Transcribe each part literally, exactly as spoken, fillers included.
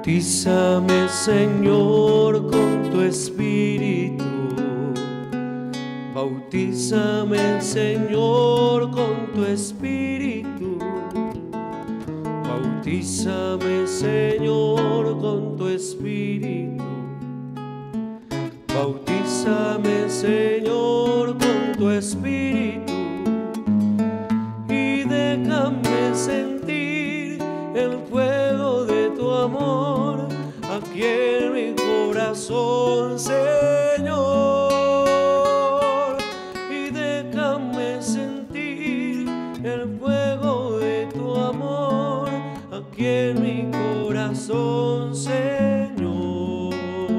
Bautízame, Señor, con tu Espíritu. Bautízame, Señor, con tu Espíritu. Bautízame, Señor, con tu Espíritu. Bautízame, Señor, con tu Espíritu. Y déjame sentir el fuego de tu amor aquí en mi corazón, Señor. Y déjame sentir el fuego de tu amor aquí en mi corazón, Señor.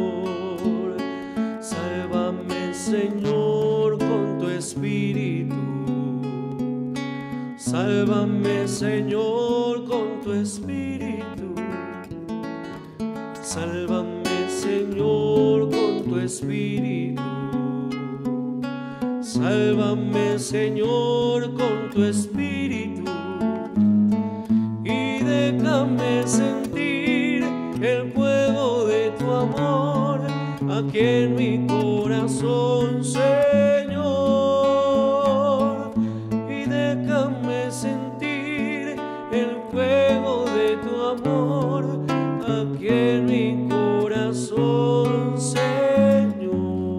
Sálvame, Señor, con tu Espíritu. Sálvame, Señor, con tu Espíritu. Sálvame, Señor, con tu Espíritu. Sálvame, Señor, con tu Espíritu. Y déjame sentir el fuego de tu amor aquí en mi corazón, Señor. Y déjame sentir el fuego de tu amor aquí en mi corazón, Señor.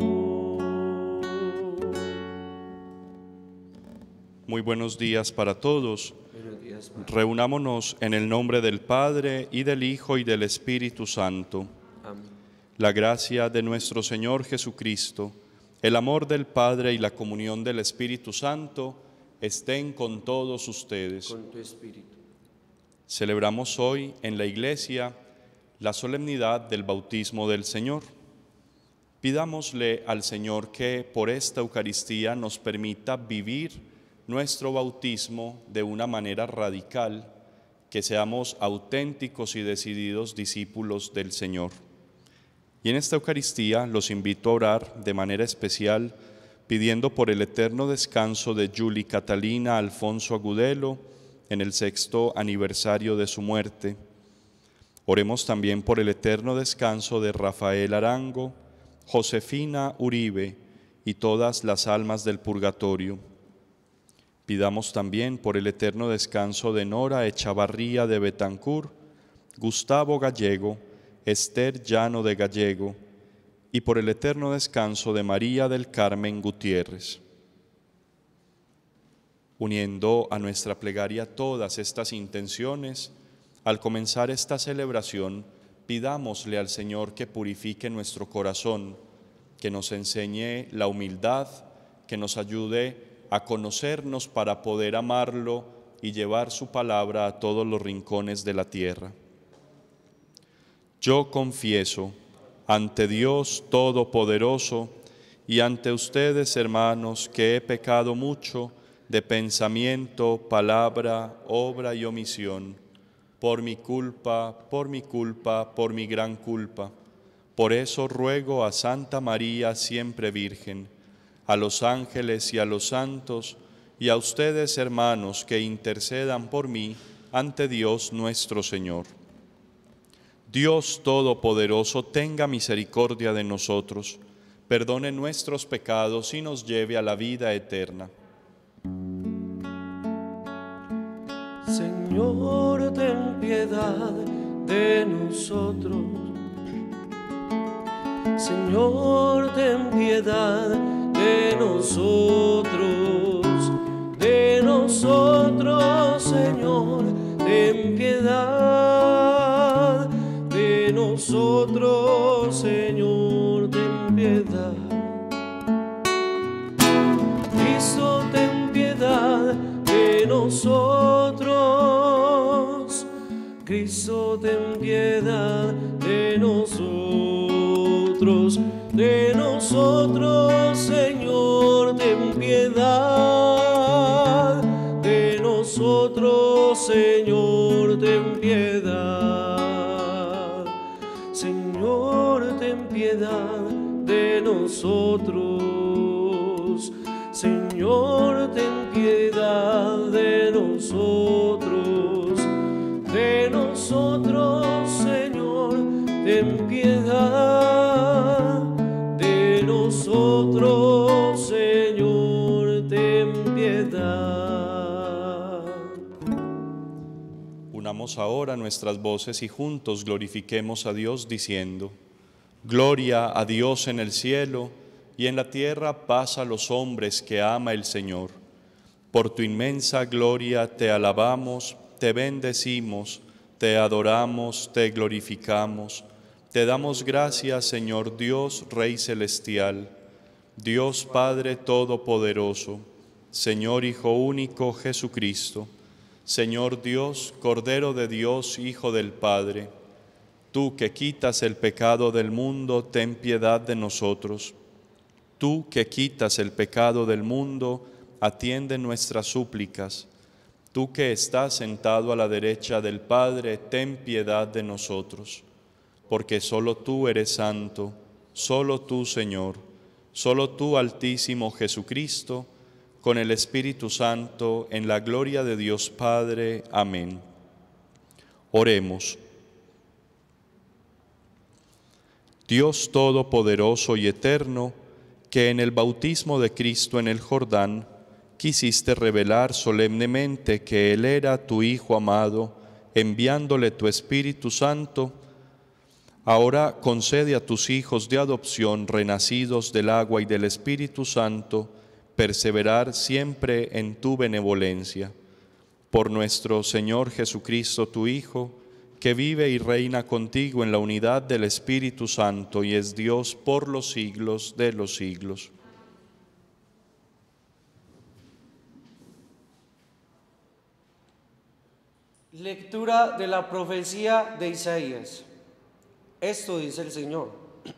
Muy buenos días para todos. Buenos días, Padre. Reunámonos en el nombre del Padre, y del Hijo, y del Espíritu Santo. Amén. La gracia de nuestro Señor Jesucristo, el amor del Padre y la comunión del Espíritu Santo estén con todos ustedes. Con tu Espíritu. Celebramos hoy en la Iglesia la solemnidad del bautismo del Señor. Pidámosle al Señor que por esta Eucaristía nos permita vivir nuestro bautismo de una manera radical, que seamos auténticos y decididos discípulos del Señor. Y en esta Eucaristía los invito a orar de manera especial, pidiendo por el eterno descanso de Yuli Catalina Alfonso Agudelo en el sexto aniversario de su muerte. Oremos también por el eterno descanso de Rafael Arango, Josefina Uribe y todas las almas del purgatorio. Pidamos también por el eterno descanso de Nora Echavarría de Betancur, Gustavo Gallego, Esther Llano de Gallego, y por el eterno descanso de María del Carmen Gutiérrez. Uniendo a nuestra plegaria todas estas intenciones, al comenzar esta celebración, pidámosle al Señor que purifique nuestro corazón, que nos enseñe la humildad, que nos ayude a conocernos para poder amarlo y llevar su palabra a todos los rincones de la tierra. Yo confieso ante Dios Todopoderoso y ante ustedes, hermanos, que he pecado mucho de pensamiento, palabra, obra y omisión, por mi culpa, por mi culpa, por mi gran culpa. Por eso ruego a Santa María, siempre Virgen, a los ángeles y a los santos, y a ustedes, hermanos, que intercedan por mí ante Dios nuestro Señor. Dios Todopoderoso, tenga misericordia de nosotros, perdone nuestros pecados y nos lleve a la vida eterna. Señor, ten piedad de nosotros. Señor, ten piedad de nosotros. De nosotros, Señor, ten piedad. De nosotros, Señor, ten piedad. Cristo, ten piedad de nosotros. Cristo, ten piedad de nosotros. De nosotros, Señor, ten piedad. De nosotros, Señor, ten piedad. Señor, ten piedad de nosotros. Señor, ten piedad de nosotros. De nosotros, Señor, ten piedad de nosotros, Señor, ten piedad. Unamos ahora nuestras voces y juntos glorifiquemos a Dios diciendo: Gloria a Dios en el cielo y en la tierra paz a los hombres que ama el Señor. Por tu inmensa gloria te alabamos, te bendecimos, te adoramos, te glorificamos. Te damos gracias, Señor Dios, Rey celestial, Dios Padre todopoderoso, Señor Hijo único Jesucristo, Señor Dios, Cordero de Dios, Hijo del Padre. Tú que quitas el pecado del mundo, ten piedad de nosotros. Tú que quitas el pecado del mundo, atiende nuestras súplicas. Tú que estás sentado a la derecha del Padre, ten piedad de nosotros. Porque solo tú eres santo, solo tú, Señor, solo tú, Altísimo Jesucristo, con el Espíritu Santo, en la gloria de Dios Padre. Amén. Oremos. Dios Todopoderoso y Eterno, que en el bautismo de Cristo en el Jordán quisiste revelar solemnemente que Él era tu Hijo amado, enviándole tu Espíritu Santo, ahora concede a tus hijos de adopción, renacidos del agua y del Espíritu Santo, perseverar siempre en tu benevolencia. Por nuestro Señor Jesucristo, tu Hijo, que vive y reina contigo en la unidad del Espíritu Santo y es Dios por los siglos de los siglos. Lectura de la profecía de Isaías. Esto dice el Señor: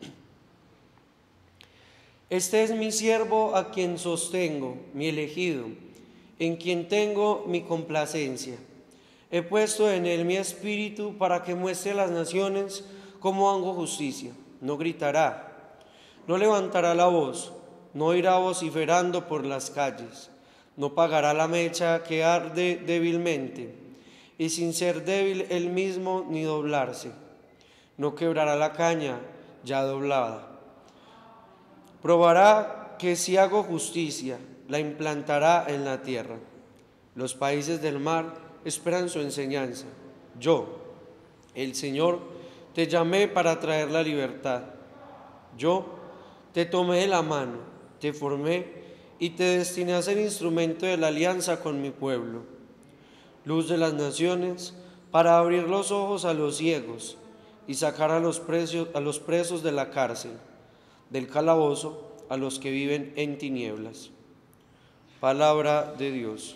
Este es mi siervo a quien sostengo, mi elegido, en quien tengo mi complacencia. He puesto en él mi espíritu para que muestre a las naciones cómo hago justicia. No gritará, no levantará la voz, no irá vociferando por las calles, no pagará la mecha que arde débilmente, y sin ser débil él mismo ni doblarse. No quebrará la caña ya doblada. Probará que si hago justicia, la implantará en la tierra. Los países del mar esperan su enseñanza. Yo, el Señor, te llamé para traer la libertad. Yo te tomé de la mano, te formé y te destiné a ser instrumento de la alianza con mi pueblo. Luz de las naciones, para abrir los ojos a los ciegos y sacar a los, presos, a los presos de la cárcel, del calabozo a los que viven en tinieblas. Palabra de Dios.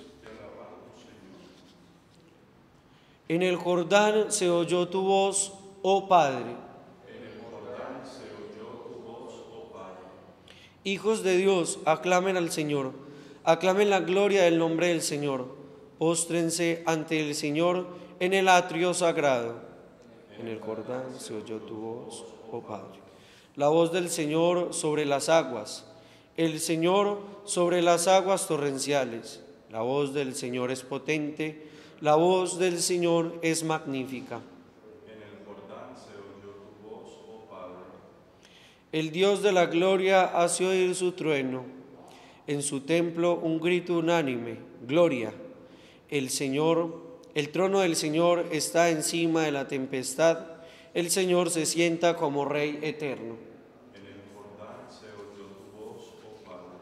En el Jordán se oyó tu voz, oh Padre. En el Jordán se oyó tu voz, oh Padre. Hijos de Dios, aclamen al Señor, aclamen la gloria del nombre del Señor. Póstrense ante el Señor en el atrio sagrado. En el Jordán se oyó tu voz, oh Padre. La voz del Señor sobre las aguas, el Señor sobre las aguas torrenciales. La voz del Señor es potente, la voz del Señor es magnífica. En el Jordán se oyó tu voz, oh Padre. El Dios de la gloria hace oír su trueno. En su templo un grito unánime, gloria. El Señor, el trono del Señor está encima de la tempestad. El Señor se sienta como Rey eterno. En el Jordán se oyó tu voz, oh Padre.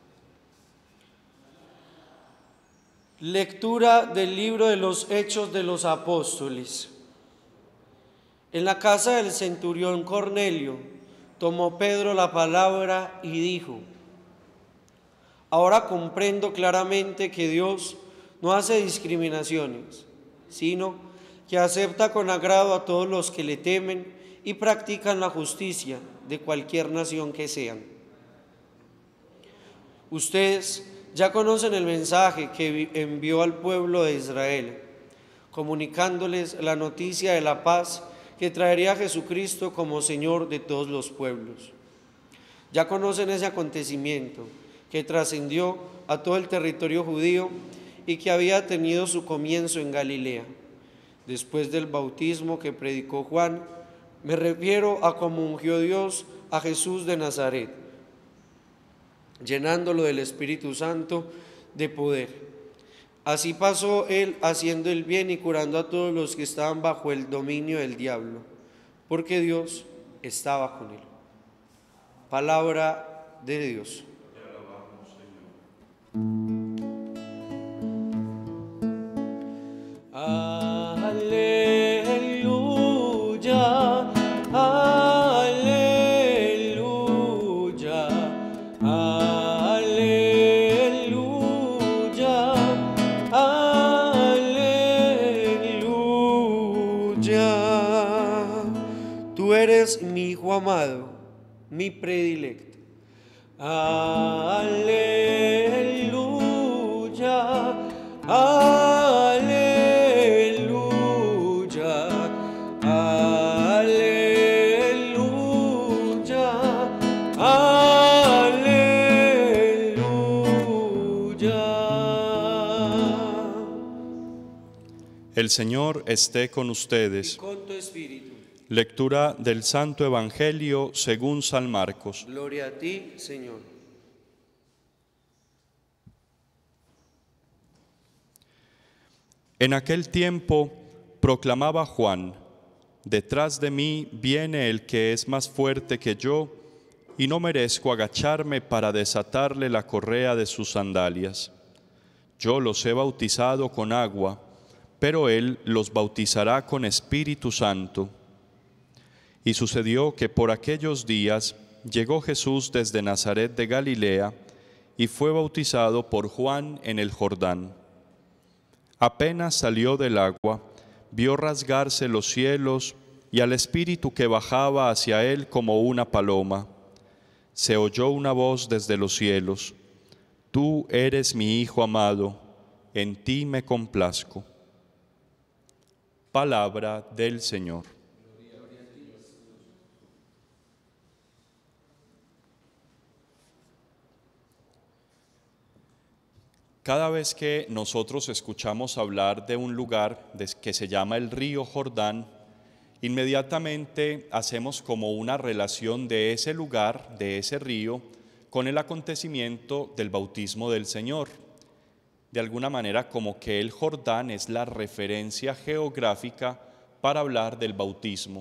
Lectura del libro de los Hechos de los Apóstoles. En la casa del centurión Cornelio tomó Pedro la palabra y dijo: Ahora comprendo claramente que Dios no hace discriminaciones, sino que acepta con agrado a todos los que le temen y practican la justicia de cualquier nación que sean. Ustedes ya conocen el mensaje que envió al pueblo de Israel, comunicándoles la noticia de la paz que traería a Jesucristo como Señor de todos los pueblos. Ya conocen ese acontecimiento que trascendió a todo el territorio judío y que había tenido su comienzo en Galilea. Después del bautismo que predicó Juan, Me refiero a cómo ungió Dios a Jesús de Nazaret, llenándolo del Espíritu Santo de poder. Así pasó él haciendo el bien y curando a todos los que estaban bajo el dominio del diablo, porque Dios estaba con él. Palabra de Dios. Te alabamos, Señor. Aleluya, aleluya, aleluya, aleluya. Tú eres mi Hijo amado, mi predilecto. Aleluya, aleluya, aleluya, aleluya. El Señor esté con Y ustedes. con tu espíritu. Lectura del Santo Evangelio según San Marcos. Gloria a ti, Señor. En aquel tiempo proclamaba Juan: detrás de mí viene el que es más fuerte que yo, y no merezco agacharme para desatarle la correa de sus sandalias. Yo los he bautizado con agua, pero él los bautizará con Espíritu Santo. Y sucedió que por aquellos días llegó Jesús desde Nazaret de Galilea y fue bautizado por Juan en el Jordán. Apenas salió del agua, vio rasgarse los cielos y al Espíritu que bajaba hacia él como una paloma. Se oyó una voz desde los cielos: Tú eres mi Hijo amado, en ti me complazco. Palabra del Señor. Cada vez que nosotros escuchamos hablar de un lugar que se llama el río Jordán, inmediatamente hacemos como una relación de ese lugar, de ese río, con el acontecimiento del bautismo del Señor. De alguna manera, como que el Jordán es la referencia geográfica para hablar del bautismo.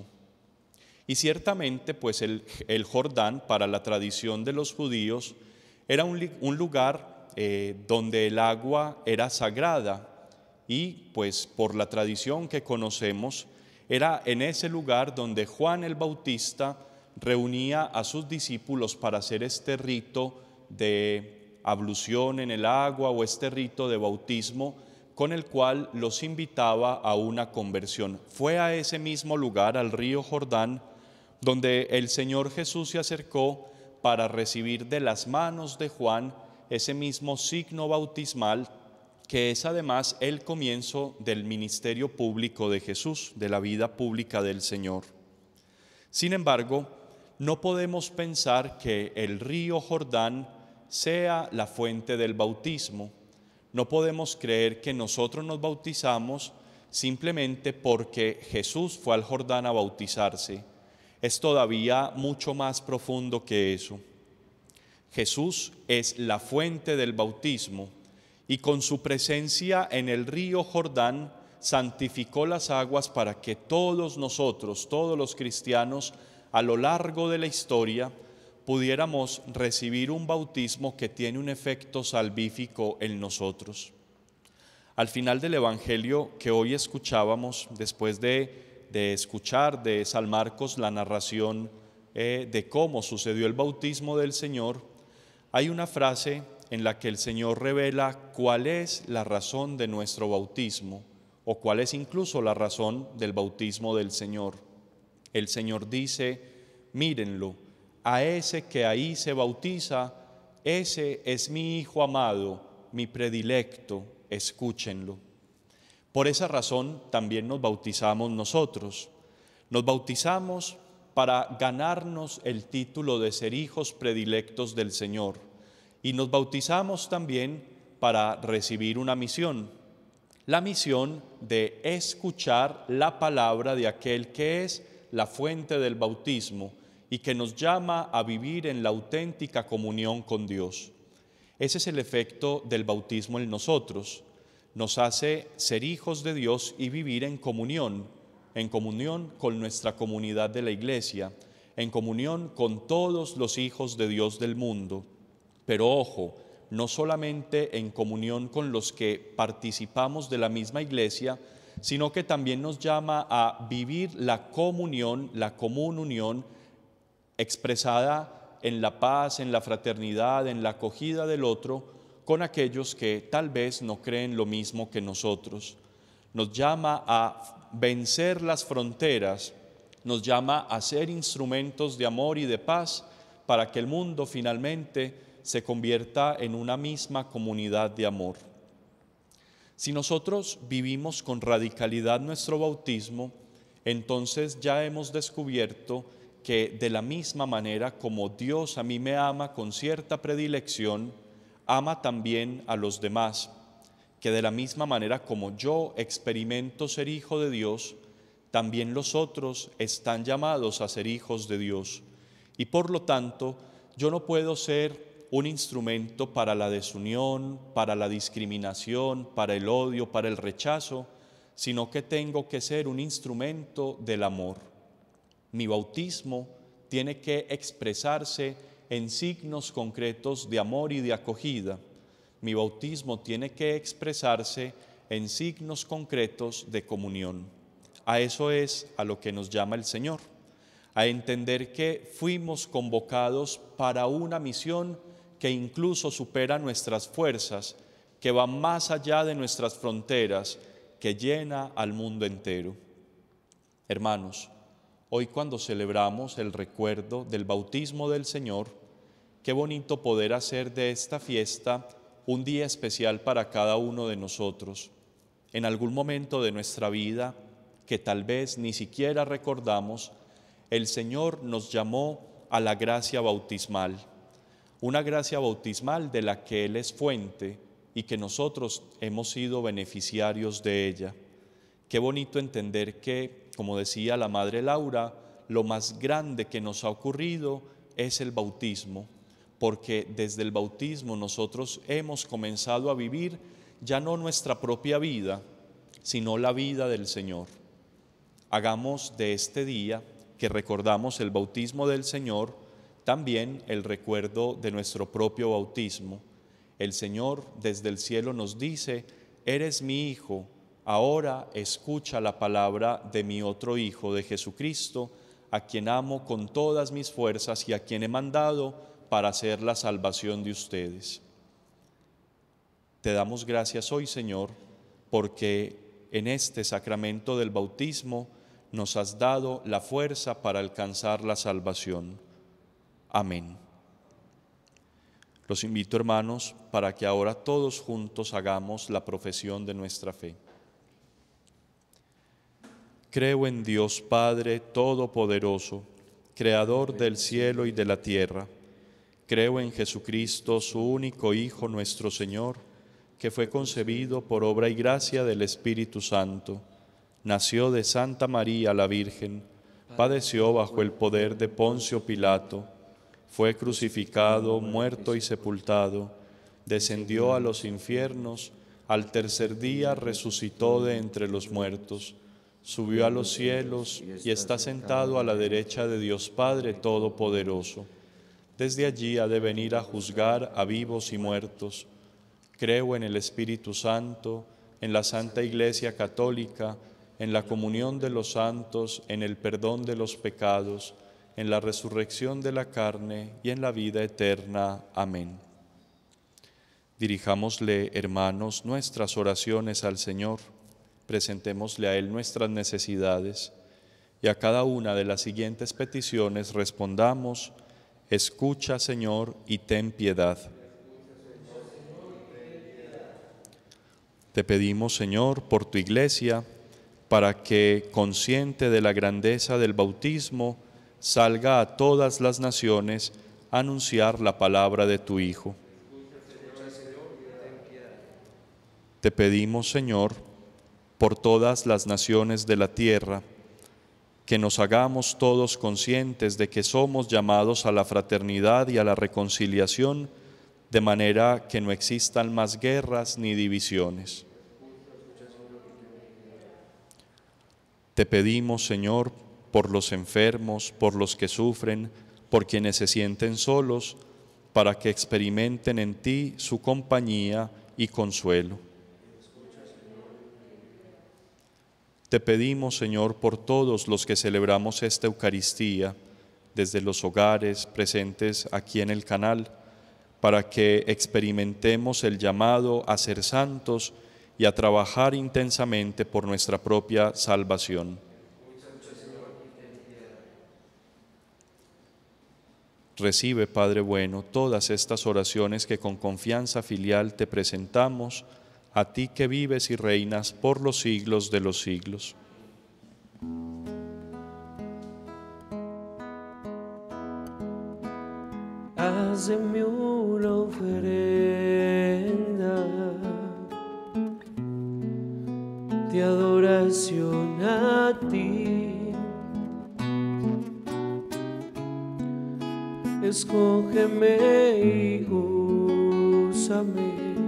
Y ciertamente, pues el, el Jordán, para la tradición de los judíos, era un, un lugar Eh, donde el agua era sagrada y pues por la tradición que conocemos era en ese lugar donde Juan el Bautista reunía a sus discípulos para hacer este rito de ablución en el agua o este rito de bautismo con el cual los invitaba a una conversión. Fue a ese mismo lugar, al río Jordán, donde el Señor Jesús se acercó para recibir de las manos de Juan ese mismo signo bautismal que es además el comienzo del ministerio público de Jesús, de la vida pública del Señor. Sin embargo, no podemos pensar que el río Jordán sea la fuente del bautismo. No podemos creer que nosotros nos bautizamos simplemente porque Jesús fue al Jordán a bautizarse. Es todavía mucho más profundo que eso. Jesús es la fuente del bautismo y con su presencia en el río Jordán santificó las aguas para que todos nosotros, todos los cristianos, a lo largo de la historia, pudiéramos recibir un bautismo que tiene un efecto salvífico en nosotros. Al final del Evangelio que hoy escuchábamos, después de, de escuchar de San Marcos la narración eh, de cómo sucedió el bautismo del Señor, hay una frase en la que el Señor revela cuál es la razón de nuestro bautismo o cuál es incluso la razón del bautismo del Señor. El Señor dice: mírenlo, a ese que ahí se bautiza, ese es mi Hijo amado, mi predilecto, escúchenlo. Por esa razón también nos bautizamos nosotros. Nos bautizamos para ganarnos el título de ser hijos predilectos del Señor. Y nos bautizamos también para recibir una misión, la misión de escuchar la palabra de aquel que es la fuente del bautismo y que nos llama a vivir en la auténtica comunión con Dios. Ese es el efecto del bautismo en nosotros. Nos hace ser hijos de Dios y vivir en comunión, en comunión con nuestra comunidad de la Iglesia, en comunión con todos los hijos de Dios del mundo. Pero ojo, no solamente en comunión con los que participamos de la misma Iglesia, sino que también nos llama a vivir la comunión, la común unión, expresada en la paz, en la fraternidad, en la acogida del otro, con aquellos que tal vez no creen lo mismo que nosotros. Nos llama a vencer las fronteras, nos llama a ser instrumentos de amor y de paz para que el mundo finalmente se convierta en una misma comunidad de amor. Si nosotros vivimos con radicalidad nuestro bautismo, entonces ya hemos descubierto que de la misma manera como Dios a mí me ama con cierta predilección, ama también a los demás, que de la misma manera como yo experimento ser hijo de Dios, también los otros están llamados a ser hijos de Dios. Y por lo tanto, yo no puedo ser un instrumento para la desunión, para la discriminación, para el odio, para el rechazo, sino que tengo que ser un instrumento del amor. Mi bautismo tiene que expresarse en signos concretos de amor y de acogida. Mi bautismo tiene que expresarse en signos concretos de comunión. A eso es a lo que nos llama el Señor, a entender que fuimos convocados para una misión que incluso supera nuestras fuerzas, que va más allá de nuestras fronteras, que llena al mundo entero. Hermanos, hoy cuando celebramos el recuerdo del bautismo del Señor, qué bonito poder hacer de esta fiesta un día especial para cada uno de nosotros. En algún momento de nuestra vida, que tal vez ni siquiera recordamos, el Señor nos llamó a la gracia bautismal, una gracia bautismal de la que Él es fuente y que nosotros hemos sido beneficiarios de ella. Qué bonito entender que, como decía la Madre Laura, lo más grande que nos ha ocurrido es el bautismo, porque desde el bautismo nosotros hemos comenzado a vivir ya no nuestra propia vida, sino la vida del Señor. Hagamos de este día que recordamos el bautismo del Señor, también el recuerdo de nuestro propio bautismo. El Señor desde el cielo nos dice: eres mi Hijo, ahora escucha la palabra de mi otro Hijo, de Jesucristo, a quien amo con todas mis fuerzas y a quien he mandado para hacer la salvación de ustedes. Te damos gracias hoy, Señor, porque en este sacramento del bautismo nos has dado la fuerza para alcanzar la salvación. Amén. Los invito, hermanos, para que ahora todos juntos hagamos la profesión de nuestra fe. Creo en Dios Padre Todopoderoso, Creador del cielo y de la tierra. Creo en Jesucristo, su único Hijo, nuestro Señor, que fue concebido por obra y gracia del Espíritu Santo. Nació de Santa María la Virgen, padeció bajo el poder de Poncio Pilato, fue crucificado, muerto y sepultado, descendió a los infiernos, al tercer día resucitó de entre los muertos, subió a los cielos y está sentado a la derecha de Dios Padre Todopoderoso. Desde allí ha de venir a juzgar a vivos y muertos. Creo en el Espíritu Santo, en la Santa Iglesia Católica, en la comunión de los santos, en el perdón de los pecados, en la resurrección de la carne y en la vida eterna. Amén. Dirijámosle, hermanos, nuestras oraciones al Señor, presentémosle a Él nuestras necesidades y a cada una de las siguientes peticiones respondamos: escucha, Señor, y ten piedad. Te pedimos, Señor, por tu Iglesia, para que, consciente de la grandeza del bautismo, salga a todas las naciones a anunciar la palabra de tu Hijo. Te pedimos, Señor, por todas las naciones de la tierra, que nos hagamos todos conscientes de que somos llamados a la fraternidad y a la reconciliación, de manera que no existan más guerras ni divisiones. Te pedimos, Señor, por los enfermos, por los que sufren, por quienes se sienten solos, para que experimenten en ti su compañía y consuelo. Te pedimos, Señor, por todos los que celebramos esta Eucaristía, desde los hogares presentes aquí en el canal, para que experimentemos el llamado a ser santos y a trabajar intensamente por nuestra propia salvación. Recibe, Padre bueno, todas estas oraciones que con confianza filial te presentamos, a ti que vives y reinas por los siglos de los siglos. Haz de mí una ofrenda de adoración a ti. Escógeme y úsame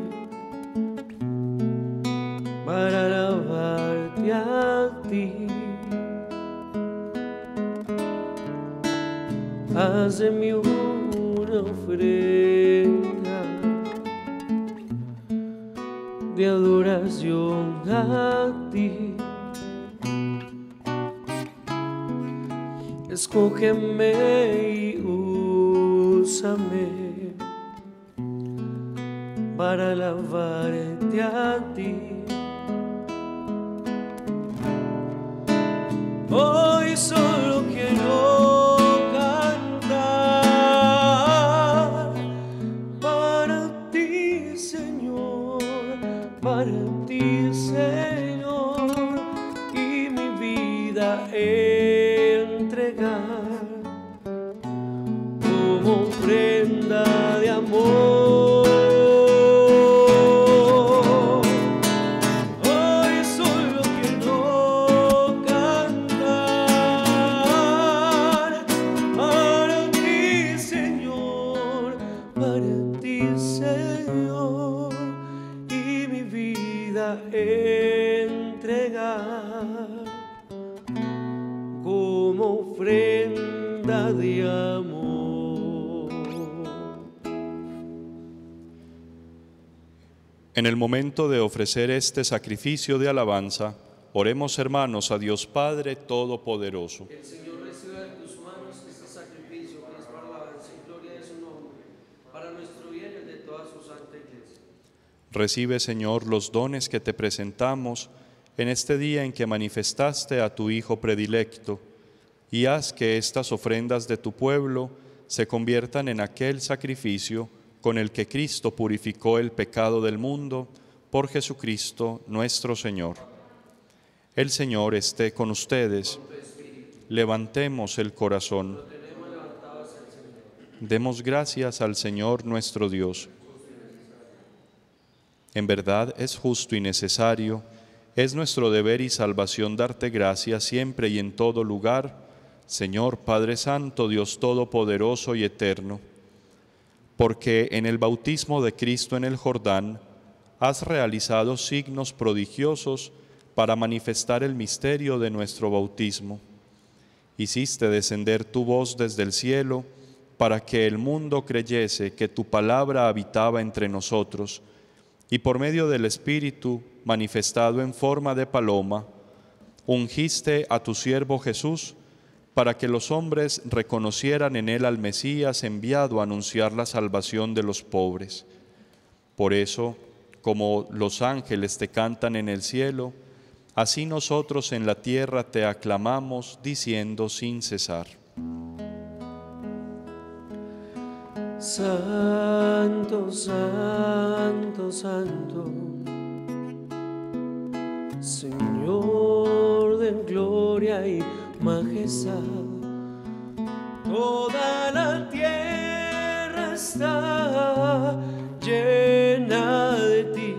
para alabarte a ti. Haz de mí una ofrenda de adoración a ti. Escógeme y úsame para alabarte a ti. Hoy solo quiero cantar para ti, Señor, para ti, Señor, y mi vida entregar como ofrenda de amor. Entregar como ofrenda de amor. En el momento de ofrecer este sacrificio de alabanza, oremos, hermanos, a Dios Padre Todopoderoso. Que el Señor reciba de tus manos este sacrificio que es para la alabanza y gloria de su nombre, para nuestro bien y el de toda su santa Iglesia. Recibe, Señor, los dones que te presentamos en este día en que manifestaste a tu Hijo predilecto, y haz que estas ofrendas de tu pueblo se conviertan en aquel sacrificio con el que Cristo purificó el pecado del mundo, por Jesucristo nuestro Señor. El Señor esté con ustedes. Levantemos el corazón. Demos gracias al Señor nuestro Dios. En verdad es justo y necesario, es nuestro deber y salvación darte gracias siempre y en todo lugar, Señor Padre Santo, Dios Todopoderoso y Eterno, porque en el bautismo de Cristo en el Jordán has realizado signos prodigiosos para manifestar el misterio de nuestro bautismo. Hiciste descender tu voz desde el cielo para que el mundo creyese que tu palabra habitaba entre nosotros, y por medio del Espíritu, manifestado en forma de paloma, ungiste a tu siervo Jesús para que los hombres reconocieran en él al Mesías enviado a anunciar la salvación de los pobres. Por eso, como los ángeles te cantan en el cielo, así nosotros en la tierra te aclamamos, diciendo sin cesar: Santo, santo, santo, Señor de gloria y majestad. Toda la tierra está llena de ti.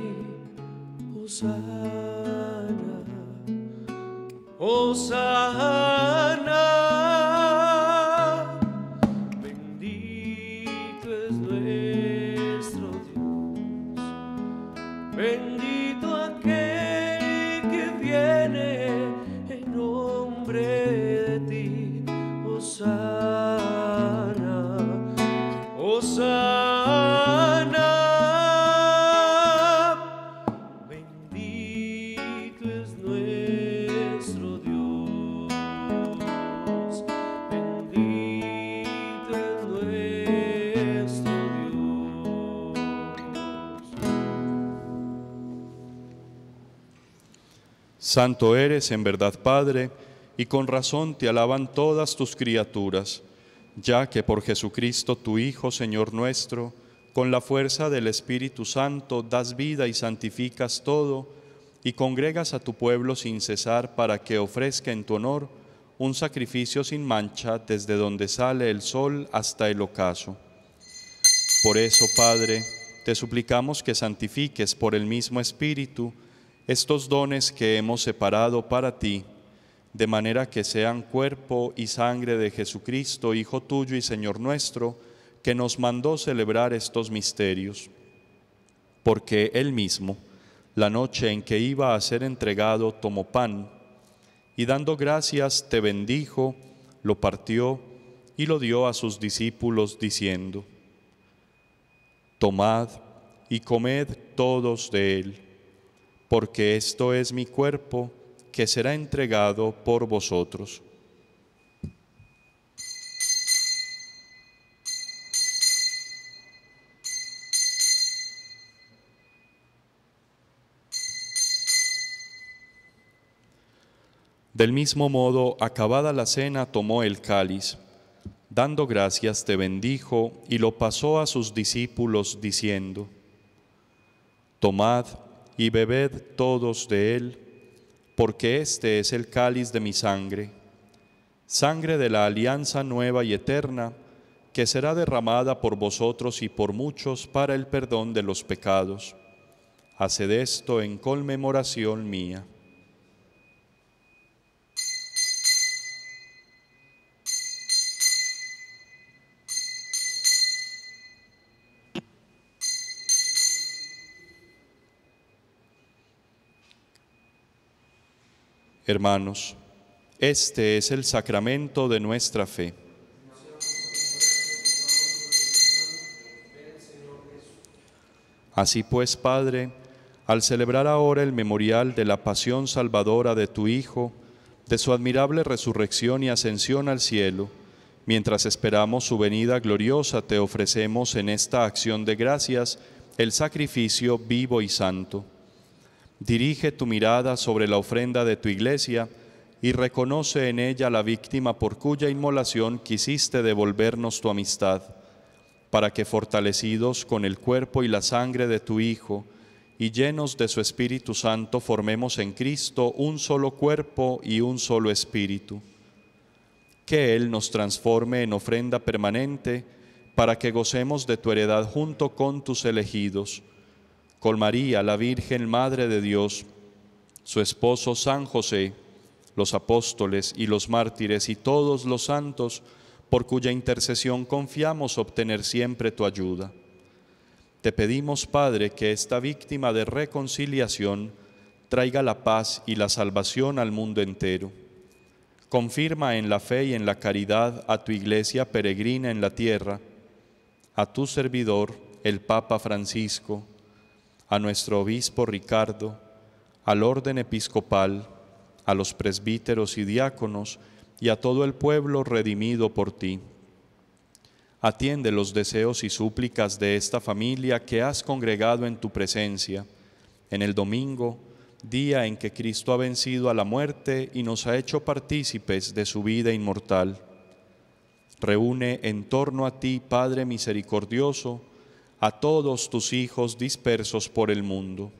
Hosana, Hosana. Hosana, Hosana. Bendito es nuestro Dios, bendito es nuestro Dios. Santo eres en verdad, Padre, y con razón te alaban todas tus criaturas, ya que por Jesucristo tu Hijo, Señor nuestro, con la fuerza del Espíritu Santo das vida y santificas todo, y congregas a tu pueblo sin cesar para que ofrezca en tu honor un sacrificio sin mancha desde donde sale el sol hasta el ocaso. Por eso, Padre, te suplicamos que santifiques por el mismo Espíritu estos dones que hemos separado para ti, de manera que sean cuerpo y sangre de Jesucristo, Hijo tuyo y Señor nuestro, que nos mandó celebrar estos misterios. Porque Él mismo, la noche en que iba a ser entregado, tomó pan, y dando gracias te bendijo, lo partió y lo dio a sus discípulos, diciendo: Tomad y comed todos de él, porque esto es mi cuerpo, que será entregado por vosotros. Del mismo modo, acabada la cena, tomó el cáliz, dando gracias te bendijo y lo pasó a sus discípulos, diciendo: Tomad y bebed todos de él, porque este es el cáliz de mi sangre, sangre de la alianza nueva y eterna, que será derramada por vosotros y por muchos para el perdón de los pecados. Haced esto en conmemoración mía. Hermanos, este es el sacramento de nuestra fe. Así pues, Padre, al celebrar ahora el memorial de la pasión salvadora de tu Hijo, de su admirable resurrección y ascensión al cielo, mientras esperamos su venida gloriosa, te ofrecemos en esta acción de gracias el sacrificio vivo y santo. Dirige tu mirada sobre la ofrenda de tu iglesia y reconoce en ella la víctima por cuya inmolación quisiste devolvernos tu amistad, para que fortalecidos con el cuerpo y la sangre de tu Hijo y llenos de su Espíritu Santo formemos en Cristo un solo cuerpo y un solo espíritu. Que Él nos transforme en ofrenda permanente para que gocemos de tu heredad junto con tus elegidos, con María, la Virgen Madre de Dios, su esposo San José, los apóstoles y los mártires y todos los santos, por cuya intercesión confiamos obtener siempre tu ayuda. Te pedimos, Padre, que esta víctima de reconciliación traiga la paz y la salvación al mundo entero. Confirma en la fe y en la caridad a tu Iglesia peregrina en la tierra, a tu servidor, el Papa Francisco, a nuestro obispo Ricardo, al orden episcopal, a los presbíteros y diáconos y a todo el pueblo redimido por ti. Atiende los deseos y súplicas de esta familia que has congregado en tu presencia, en el domingo, día en que Cristo ha vencido a la muerte y nos ha hecho partícipes de su vida inmortal. Reúne en torno a ti, Padre misericordioso, a todos tus hijos dispersos por el mundo.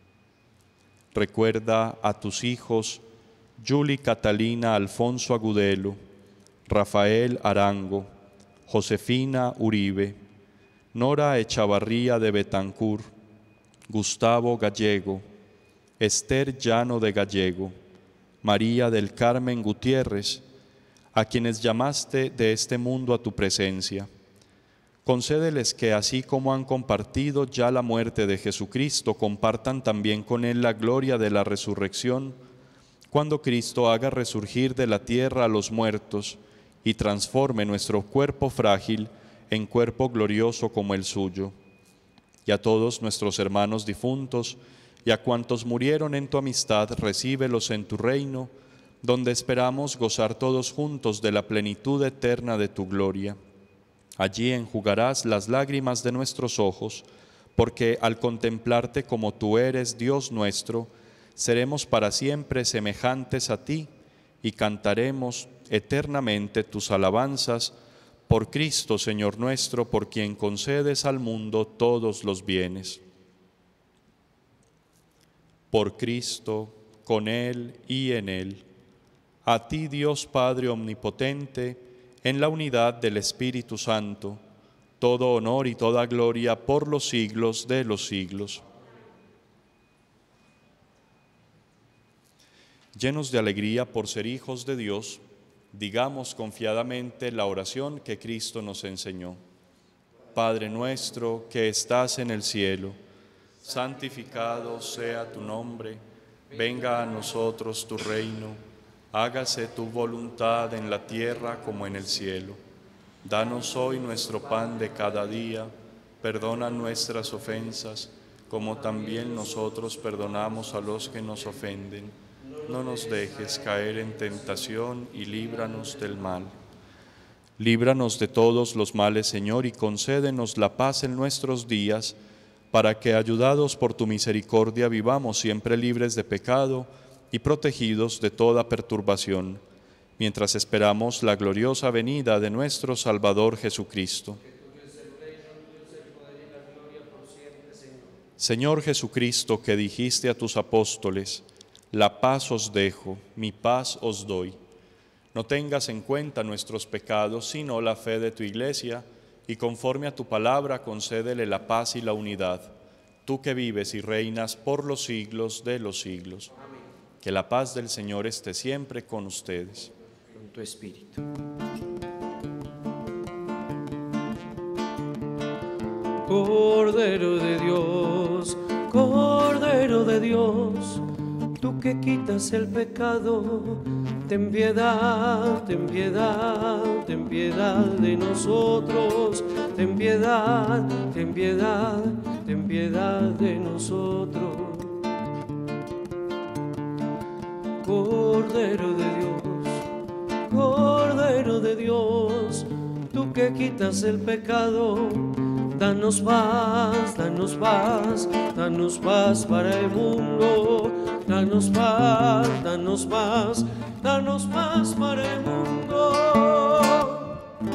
Recuerda a tus hijos Yuli Catalina Alfonso Agudelo, Rafael Arango, Josefina Uribe, Nora Echavarría de Betancur, Gustavo Gallego, Esther Llano de Gallego, María del Carmen Gutiérrez, a quienes llamaste de este mundo a tu presencia. Concédeles que, así como han compartido ya la muerte de Jesucristo, compartan también con Él la gloria de la resurrección, cuando Cristo haga resurgir de la tierra a los muertos y transforme nuestro cuerpo frágil en cuerpo glorioso como el suyo. Y a todos nuestros hermanos difuntos y a cuantos murieron en tu amistad, recíbelos en tu reino, donde esperamos gozar todos juntos de la plenitud eterna de tu gloria. Allí enjugarás las lágrimas de nuestros ojos, porque al contemplarte como tú eres, Dios nuestro, seremos para siempre semejantes a ti y cantaremos eternamente tus alabanzas por Cristo, Señor nuestro, por quien concedes al mundo todos los bienes. Por Cristo, con Él y en Él, a ti, Dios Padre omnipotente, en la unidad del Espíritu Santo, todo honor y toda gloria por los siglos de los siglos. Llenos de alegría por ser hijos de Dios, digamos confiadamente la oración que Cristo nos enseñó. Padre nuestro que estás en el cielo, santificado sea tu nombre, venga a nosotros tu reino, hágase tu voluntad en la tierra como en el cielo. Danos hoy nuestro pan de cada día, perdona nuestras ofensas, como también nosotros perdonamos a los que nos ofenden. No nos dejes caer en tentación y líbranos del mal. Líbranos de todos los males, Señor, y concédenos la paz en nuestros días, para que, ayudados por tu misericordia, vivamos siempre libres de pecado y protegidos de toda perturbación, mientras esperamos la gloriosa venida de nuestro Salvador Jesucristo. Señor Jesucristo, que dijiste a tus apóstoles: la paz os dejo, mi paz os doy. No tengas en cuenta nuestros pecados, sino la fe de tu Iglesia, y conforme a tu palabra concédele la paz y la unidad, tú que vives y reinas por los siglos de los siglos. Amén. Que la paz del Señor esté siempre con ustedes. Con tu espíritu. Cordero de Dios, Cordero de Dios, tú que quitas el pecado, ten piedad, ten piedad, ten piedad de nosotros, ten piedad, ten piedad, ten piedad de nosotros. Cordero de Dios, Cordero de Dios, tú que quitas el pecado, danos paz, danos paz, danos paz para el mundo. Danos paz, danos paz, danos paz para el mundo.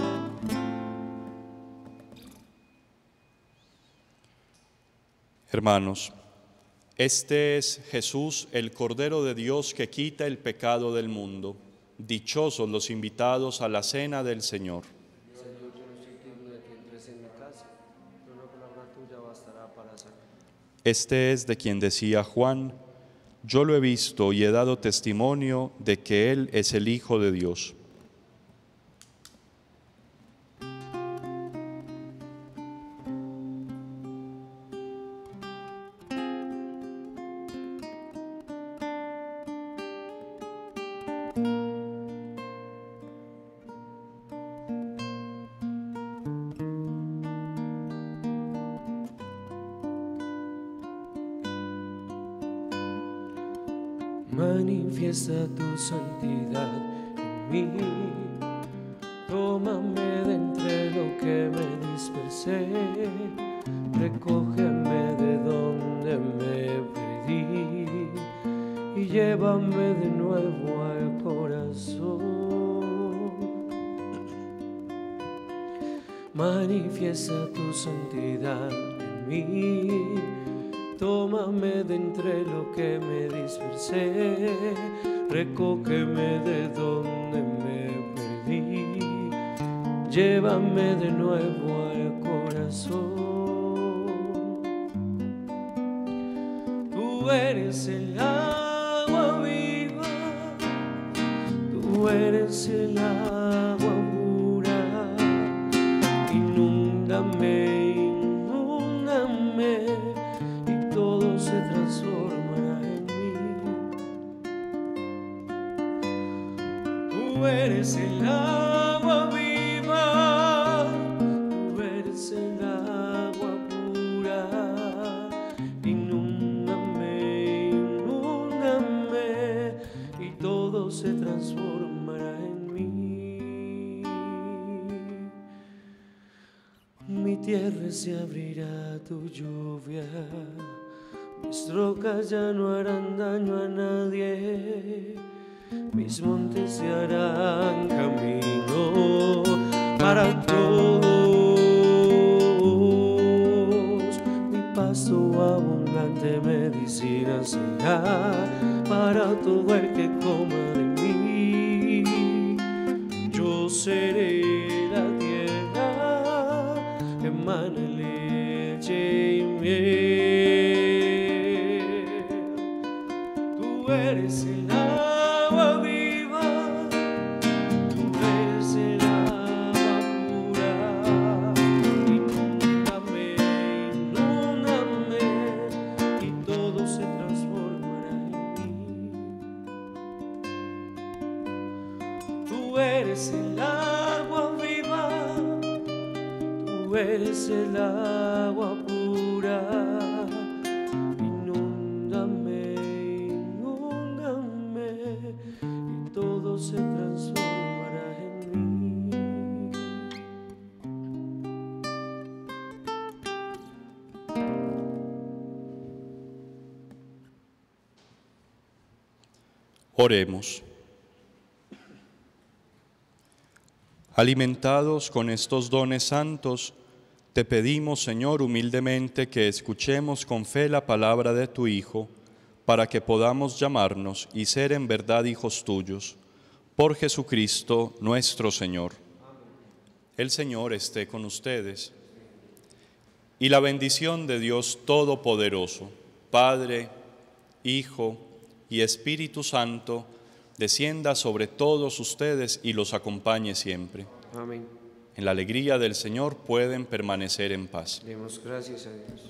Hermanos, este es Jesús, el Cordero de Dios que quita el pecado del mundo. Dichosos los invitados a la cena del Señor. Señor, yo no soy digno de que entres en mi casa, pero una palabra tuya bastará para sanar. Este es de quien decía Juan: yo lo he visto y he dado testimonio de que Él es el Hijo de Dios. Manifiesta tu santidad en mí, tómame de entre lo que me dispersé, recógeme de donde me perdí y llévame de nuevo al corazón. Manifiesta tu santidad en mí, tómame de entre lo que me dispersé, recógeme de donde me perdí, llévame de nuevo al corazón. Tú eres el agua viva, tú eres el agua pura, inúndame, inúndame, todo se transformará en mí. Tú eres el agua tierra se abrirá tu lluvia, mis rocas ya no harán daño a nadie, mis montes se harán camino para todos, mi pasto abundante medicina será para todo el que coma de mí. Yo seré la tierra que emana leche y miel. Tú eres el agua viva, tú eres el agua pura. Inúndame, inúndame, y todo se transformará en mí. Tú eres el agua viva, tú eres el agua pura. Inúndame, inúndame, y todo se transformará en mí. Oremos. Alimentados con estos dones santos, te pedimos, Señor, humildemente que escuchemos con fe la palabra de tu Hijo, para que podamos llamarnos y ser en verdad hijos tuyos. Por Jesucristo nuestro Señor. El Señor esté con ustedes. Y la bendición de Dios Todopoderoso, Padre, Hijo y Espíritu Santo, descienda sobre todos ustedes y los acompañe siempre. Amén. En la alegría del Señor pueden permanecer en paz. Demos gracias a Dios.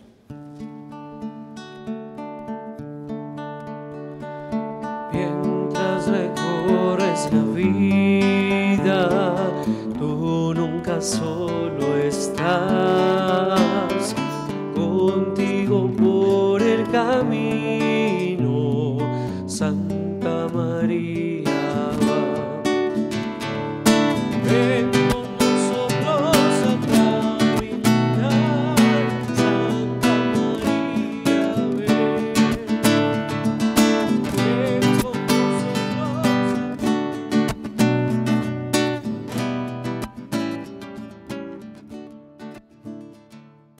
Mientras recorres la vida, tú nunca solo estás, contigo por el camino, Santa María.